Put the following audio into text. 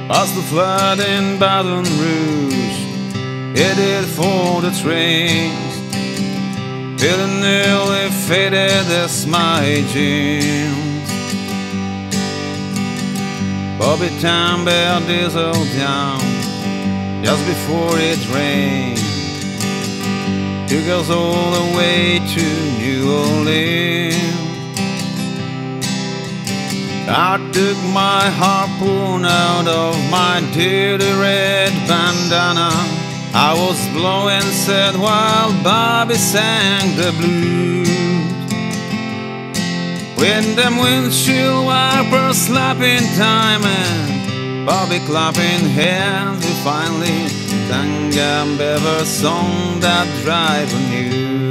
Past the flood in Baton Rouge, headed for the trains, feeling nearly faded as my jeans. Bobby Town burned diesel down just before it rained. Took us all the way to New Orleans. I took my harpoon out of my dirty red bandana. I was blowing sad while Bobby sang the blues. With them windshield wipers slapping time and Bobby clapping hands, we finally sang a better song that driver knew.